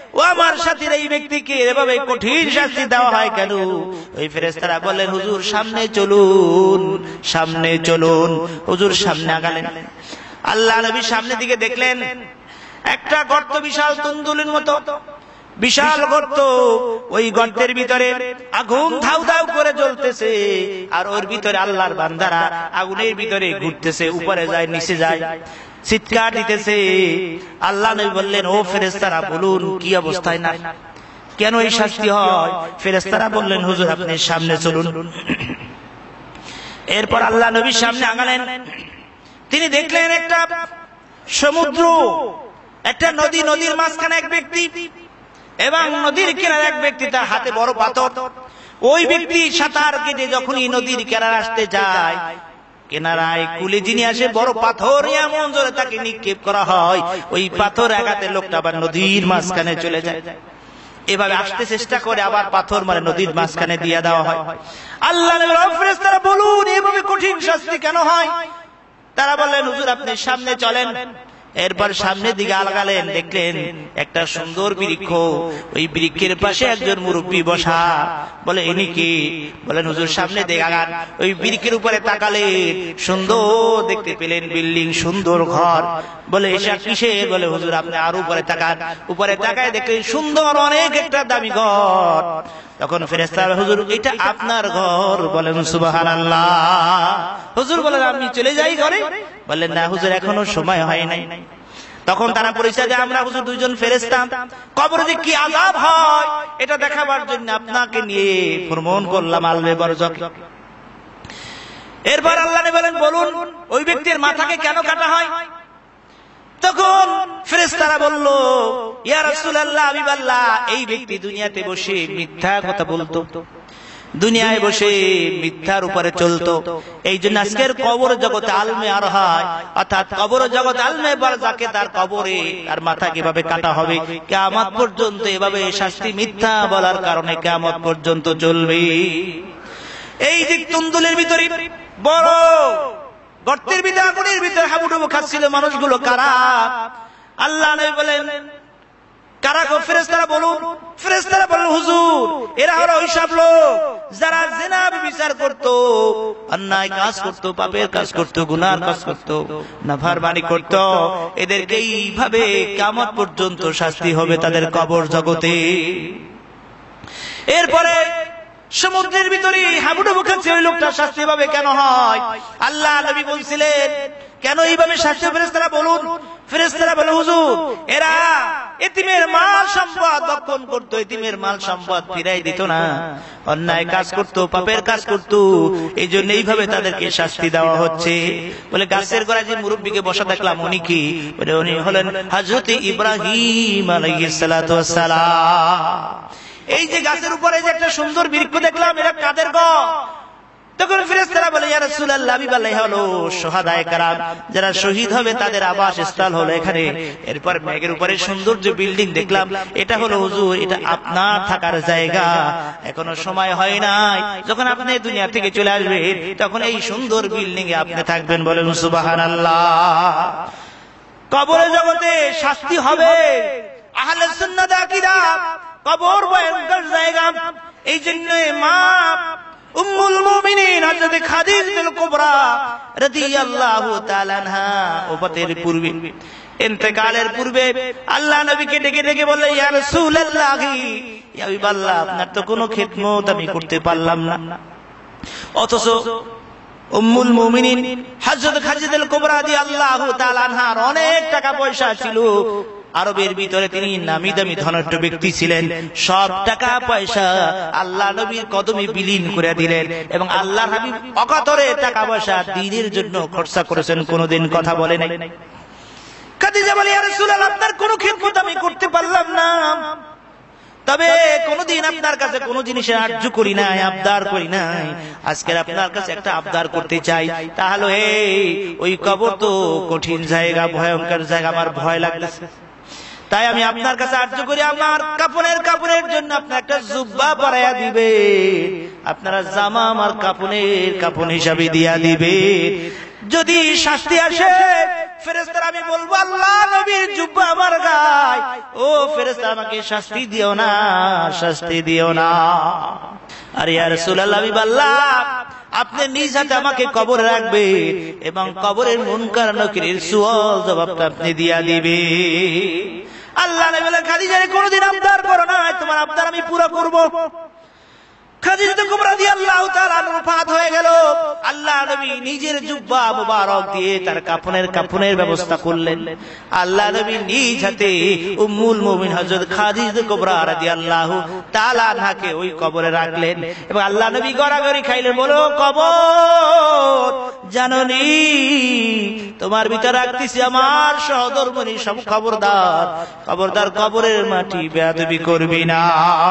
ও আমার সাথীর এই ব্যক্তিকে এভাবে কঠিন শাস্তি দেওয়া হয় কেন? ওই ফেরেশতারা বললেন, হুজুর সামনে চলুন, সামনে চলুন। হুজুর সামনে আগালেন। আল্লাহ নবী সামনে দিকে দেখলেন একটা গর্ত, বিশাল তুন্দুলের মতো বিশাল গর্ত। ওই গর্তের ভিতরে আগুন ধাউ ধাউ করে জ্বলতেছে, আর ওর ভিতরে আল্লাহর বান্দারা আগুনের ভিতরে ঘুরতেছে, উপরে যায় নিচে যায়, চিৎকার দিতেছে। আল্লাহ নবী বললেন, ও ফেরেশতারা বলুন কি অবস্থায় না, কেন এই শাস্তি হয়? ফেরেশতারা বললেন, হুজুর আপনি সামনে চলুন। এরপর আল্লাহ নবীর সামনে আগালেন। তিনি দেখলেন একটা সমুদ্র, একটা নদী, নদীর মাঝখানে এক ব্যক্তি এবং নদীর কিনারে এক ব্যক্তি, তার হাতে বড় পাথর। ওই ব্যক্তি সাঁতার কেটে যখনই নদীর কিনারে আসতে যায়, কিনারায় কুলে যিনি আসে বড় পাথর এমন জোরে তাকে নিক্ষেপ করা হয়, ওই পাথর আঘাতে লোকটা আবার নদীর মাঝখানে চলে যায়। এভাবে আসতে চেষ্টা করে আবার পাথর মারে নদীর মাঝখানে দিয়ে দেওয়া হয়। আল্লাহ নবীর ফেরেশতারা বলুন এভাবে কঠিন শাস্তি কেন হয়? তারা বললেন, হুজুর আপনি সামনে চলেন। এরপর সামনের দিকে আগালেন, দেখলেন একটা সুন্দর বৃক্ষ। ওই বৃক্ষের পাশে একজন মুরব্বী বসা। বলে, ইনি কি? বলেন, হুজুর সামনে দিকে আগান। ওই বৃক্ষের উপরে তাকালেন, সুন্দর দেখতে পেলেন বিল্ডিং, সুন্দর ঘর। বলে, এসা কিসের? বলে, হুজুর আপনি আর উপরে তাকান। উপরে তাকায় দেখলেন সুন্দর অনেক একটা দামি ঘর। তখন ফেরেশতারা, হুজুর এটা আপনার ঘর। বলেন সুবহানাল্লাহ। হুজুর বলেন, আমি চলে যাই ঘরে? বললেন, না হুজুর এখনো সময় হয় নাই। তখন তারা পরিচয় দেয়, আমরা হুজুর দুইজন ফেরেশতা, কবরে যে কি আযাব হয় এটা দেখাবার জন্য আপনাকে নিয়ে ভ্রমণ করলাম আলমে বরজক। এরপর আল্লাহ বলেন, বলুন ওই ব্যক্তির মাথাকে কেন কাটা হয়? তখন ফেরেশতারা বলল, ইয়া রাসূলুল্লাহ, হাবিবাল্লাহ, এই ব্যক্তি দুনিয়াতে বসে মিথ্যা কথা বলতো, দুনিয়ায় বসে মিথ্যার উপরে চলতো। এই জন্য আজকের কবর জগতে আলমে আর হয়, অর্থাৎ কবর জগৎ আলমে বারজাকে তার কবরে তার মাথা কিভাবে কাটা হবে কিয়ামত পর্যন্ত। এভাবে শাস্তি মিথ্যা বলার কারণে কিয়ামত পর্যন্ত চলবে। এই যে তুন্দুলের ভিতরে বড় গর্তের ভিতরে, আগুনের ভিতরে হাবুডুবু খাচ্ছিল মানুষগুলো কারা? আল্লাহ নবী বলেন, কারা গো? ফেরেশতারা বলুন। ফেরেশতারা বলেন, হুজুর এরা হলো ওইসব লোক যারা জিনা বিচার করত, অন্যায় কাজ করত, পাপের কাজ করত, গুনার কাজ করত, নাফরমানি করত। এদেরকে এইভাবে কিয়ামত পর্যন্ত শাস্তি হবে তাদের কবর জগতে। এরপরে সমুদ্রের ভিতরে হাবুডুবু খাচ্ছে ওই লোকটা শাস্তি পাবে কেন হয়? আল্লাহ নবী বলছিলেন, কেন এইভাবে শাস্তি? ফেরেশতারা বলুন। ফেরেশতারা বলে, হুজুর এরা এতিমের মাল সম্পদ ভক্ষণ করত, এতিমের মাল সম্পদ ফিরাই দিত না, অন্যায় কাজ করত, পাপের কাজ করত, এই জন্য এইভাবে তাদেরকে শাস্তি দেওয়া হচ্ছে। বলে, গাছের গোড়ায় যে মুরব্বীকে বসা দেখলাম উনি কি? বলে, উনি হলেন হযরত ইব্রাহিম আলাইহিস সালাতু ওয়াস সালাম। এই যে গাছের উপরে যে একটা সুন্দর বৃক্ষ দেখলাম, এটা কাদের গো? তখন ফেরেশতারা বলে, ইয়া রাসূলুল্লাহ, হাবিবাল্লাহ, হলো শুহাদায়ে কেরাম, যারা শহীদ হবে তাদের আবাসস্থল হলো এখানে। এরপর মেঘের উপরে সুন্দর যে বিল্ডিং দেখলাম, এটা হলো হুজুর এটা আপনার থাকার জায়গা। এখনো সময় হয় নাই, যখন আপনি দুনিয়া থেকে চলে আসবেন তখন এই সুন্দর বিল্ডিং এ আপনি থাকবেন। বলেন সুবহানাল্লাহ। কবর জগতে শাস্তি হবে। আহলে সুন্নাত আকীদা, কবর ভয়ঙ্কর জায়গা। এই জন্য মা উম্মুল মুমিনিন হযরত খাদিজাতুল কুবরা রাদিয়াল্লাহু তাআলা আনহা ওফাতের পূর্বে, ইন্তেকালের পূর্বে আল্লাহ নবীকে ডেকে ডেকে বললেন, ইয়া রাসূলুল্লাহ, ইয়া হাবিবাল্লাহ, আপনার তো কোনো খিদমত আমি করতে পারলাম না। অথচ উম্মুল মুমিনিন হযরত খাদিজাতুল কুবরা রাদিয়াল্লাহু তাআলা আনহার অনেক টাকা পয়সা ছিল। আরবের ভিতরে তিনি নামি দামি ধনাঢ্য ব্যক্তি ছিলেন। সব টাকা পয়সা আল্লাহ নবীর কদমে বিলীন করে দিলেন এবং আল্লাহর হাবিব অকাতরে টাকা পয়সা দ্বীনের জন্য খরচা করেছেন, কোনোদিন কথা বলে নাই। খাদিজা বলে, ইয়া রাসূলুল্লাহ, আপনার কোনো খিদমত আমি করতে পারলাম না, তবে কোনদিন আপনার কাছে কোনো জিনিসের আরজু করি নাই, আবদার করি নাই। আজকে আপনার কাছে একটা আবদার করতে চাই, তাহলে ওই কবর তো কঠিন জায়গা, ভয়ঙ্কর জায়গা, আমার ভয় লাগতেছে। তাই আমি আপনার কাছে আরজু করি, আমার কাপড়ের জন্য আপনি একটা জুব্বা পরাইয়া দিবে, আপনারা জামা আমার কাপড় হিসাবে দিয়া দিবে। যদি শাস্তি আসে ফেরেশতারা আমি বলবো আল্লাহ নবীর জুব্বা আমার গায়, ও ফেরেশতা আমাকে শাস্তি দিও না, শাস্তি দিও না। আর ইয়া রাসূলুল্লাহ আমি বললাম আপনি নিজ হাতে আমাকে কবরে রাখবেন এবং কবরের মুনকার নাকিরের সুয়াল জবাবটা আপনি দিয়া দিবে। আল্লাহ নবী বলেন খাদিজারে কোনদিন আবদার করো না, তোমার আবদার আমি পুরো করব। খাদিজা কুবরা রাদিয়াল্লাহু তাআলা ওফাত হয়ে গেল। আল্লাহ নবী নিজের জুব্বা মুবারক দিয়ে তার কাফনের ব্যবস্থা করলেন। আল্লাহ নবী নিজ হাতে উম্মুল মুমিন হযরত খাদিজা কুবরা রাদিয়াল্লাহু তাআলা আনহাকে ওই কবরে রাখলেন এবং আল্লাহ নবী গড়াগড়ি খাইলেন, বলো কবর জাননি তোমার ভিতর রাখতেছি আমার সহধর্মিণী, সব খবরদার খবরদার কবরের মাটি বেয়াদবি করবি না।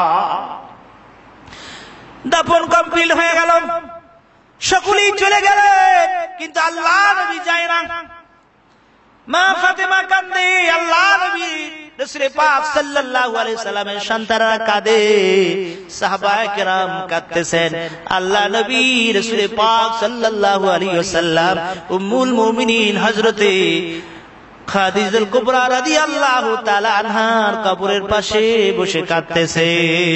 দাফন কমপ্লিট হয়ে গেল, সকলেই চলে গেলেন, কিন্তু আল্লাহ নবী যায় না। মা ফাতেমা কাঁদে, আল্লাহ নবী রাসূল পাক সাল্লাল্লাহু আলাইহি সাল্লামের সন্তানরা কাঁদে, সাহাবায়ে কেরাম কাঁদতেছেন। আল্লাহ নবী রাসূল পাক সাল্লাল্লাহু আলাইহি ওয়াসাল্লাম উম্মুল মুমিনিন হযরতে খাদিজাতুল কুবরা রাদিয়াল্লাহু তাআলা আনহার কবরের পাশে বসে কাঁদতেছে।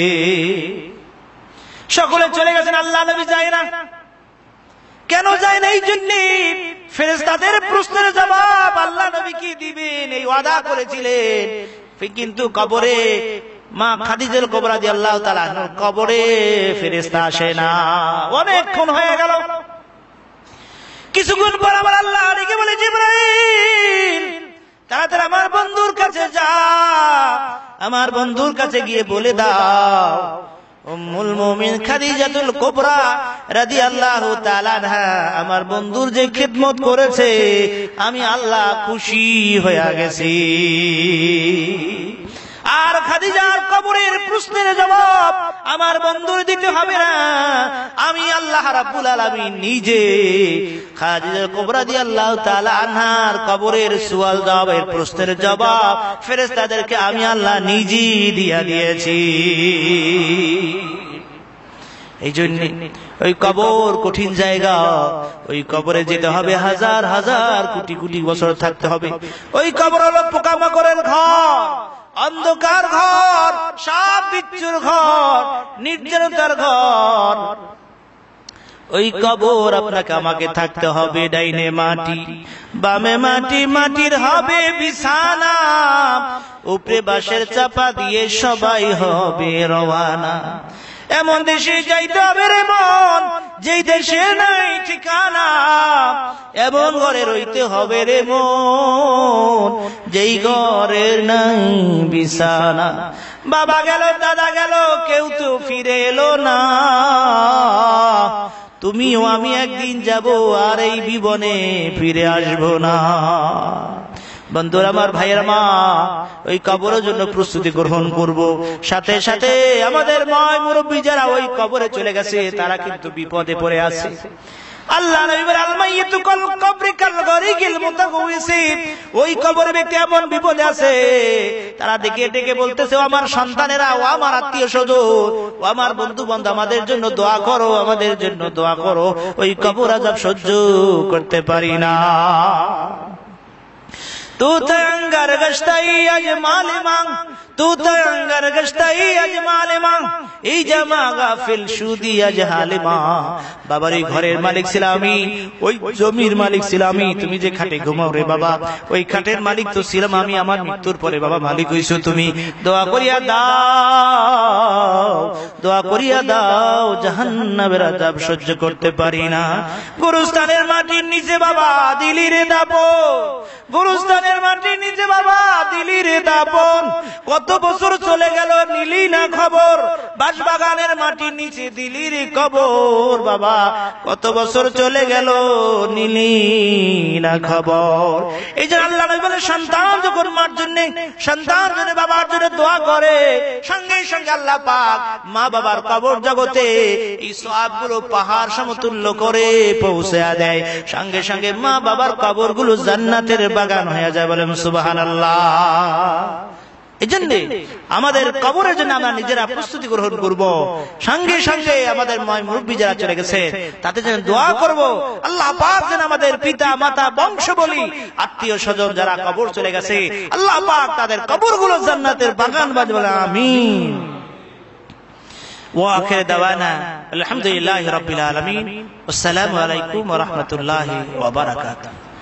সকলে চলে গেছেন, আল্লাহ নবী যায় না। কেন যায় না? এই জন্য ফেরেশতাদের প্রশ্নের জবাব আল্লাহ নবী কি দিবেন এই ওয়াদা করেছিলেন, কিন্তু কবরে মা খাদিজাতুল কুবরা রাদিয়াল্লাহু তাআলা কবরে ফেরেশতা আসে না। অনেকক্ষণ হয়ে গেল, কিছুক্ষণ পর আবার আল্লাহ ডেকে বলে জিবরাইল তাড়াতাড়ি আমার বন্ধুর কাছে যা, আমার বন্ধুর কাছে গিয়ে বলে দাও উম্মুল মুমিন খাদিজাতুল কুবরা রাদিয়াল্লাহু তাআলা আনহা আমার বন্ধুর যে খিদমত করেছে আমি আল্লাহ খুশি হয়ে গেছি। আর খাদিজার কবরের প্রশ্নের জবাব আমার বন্ধুর দিতে হবে না, আমি আল্লাহ রাব্বুল আলামিন নিজে খাদিজা কুবরা রাদিয়াল্লাহু তাআলা আনহার কবরের সুয়াল জবাবের প্রশ্নের জবাব ফেরেশতাদেরকে আমি আল্লাহ নিজেই দিয়া দিয়েছি। এই জন্য ওই কবর কঠিন জায়গা, ওই কবরে যেতে হবে হাজার হাজার কোটি কোটি বছর থাকতে হবে। ওই কবর হলো পোকামাকড়ের ঘর, অন্ধকার ঘর, সাপ বিচ্ছুর ঘর, নির্জনতার ঘর। ওই কবর আপনাকে আমাকে থাকতে হবে ডাইনে মাটি বামে মাটি, মাটির হবে বিছানা, উপরে বাঁশের চাপা দিয়ে সবাই হবে রওয়ানা। এমন দেশে যাইতে হবে রে মন যেই দেশে নাই ঠিকানা, এমন ঘরে রইতে হবে রে মন যেই ঘরের নাই বিছানা। বাবা গেল, দাদা গেল, কেউ তো ফিরে এলো না, তুমিও আমি একদিন যাব আর এই জীবনে ফিরে আসবো না। বন্ধুরা আমার, ভাইয়েরা মা, ওই কবরের জন্য প্রস্তুতি গ্রহণ করব। সাথে সাথে আমাদের মা মুরব্বী যারা ওই কবরে চলে গেছে তারা কিন্তু বিপদে পড়ে আছে। আল্লাহ নবী বলেন আল মাইয়িতু কাল কবরি কাল গরিকিল মুতাগওয়িসিন, ওই কবরে ব্যক্তি এমন বিপদে আছে তারা ডেকে ডেকে বলতেছে ও আমার সন্তানেরা, ও আমার আত্মীয়-স্বজন, ও আমার বন্ধু-বান্ধব আমাদের জন্য দোয়া করো, আমাদের জন্য দোয়া করো, ওই কবর আযাব সহ্য করতে পারি না। तू तंगर गश्ताई अजमाल मांग, तू तंगर गश्ताई अजमाल मांग, এই জামা গাফিল সুদি আজহালে মা। বাবার এই ঘরের মালিক ছিলাম আমি, ওই জমির মালিক ছিলাম আমি, তুমি যে খাটে ঘুমাও রে বাবা ওই খাটের মালিক তো ছিলাম আমি, আমার মৃত্যুর পরে বাবা মালিক হইছো তুমি, দোয়া করিয়া দাও, দোয়া করিয়া দাও, জাহান্নামের আযাব সহ্য করতে পারি না। গুরুস্থানের মাটির নিচে বাবা দিলি রে দাপন, গুরুস্থানের মাটির নিচে বাবা দিলি রে দাপন, কত বছর চলে গেল নিলি না খবর, বাগানের মাটির নিচে দিলি রে কবর, বাবা কত বছর চলে গেল নিলি না খবর। এই যে আল্লাহ নবী বলে সন্তান যখন মার জন্য, সন্তান জন্য বাবার জন্য দোয়া করে, সঙ্গে সঙ্গে আল্লাহ পাক মা বাবার কবর জগতে এই সওয়াবগুলো পাহাড় সমতুল্য করে পৌঁছে দেয়, সঙ্গে সঙ্গে মা বাবার কবরগুলো জান্নাতের বাগান হয়ে যায়। বলেন সুবহানাল্লাহ। এজন্য আমাদের কবরের জন্য আমরা নিজেরা প্রস্তুতি গ্রহণ করব। সঙ্গে সঙ্গে আমাদের মুরব্বী যারা চলে গেছে তাদের জন্য দোয়া করব, আল্লাহ পাক যেন আমাদের পিতা মাতা বংশবলী আত্মীয় স্বজন যারা কবর চলে গেছে আল্লাহ পাক তাদের কবরগুলো জান্নাতের বাগান বানাবে, আমিন। وآخر دعوانا الحمد لله رب العالمين والسلام عليكم ورحمة الله وبركاته.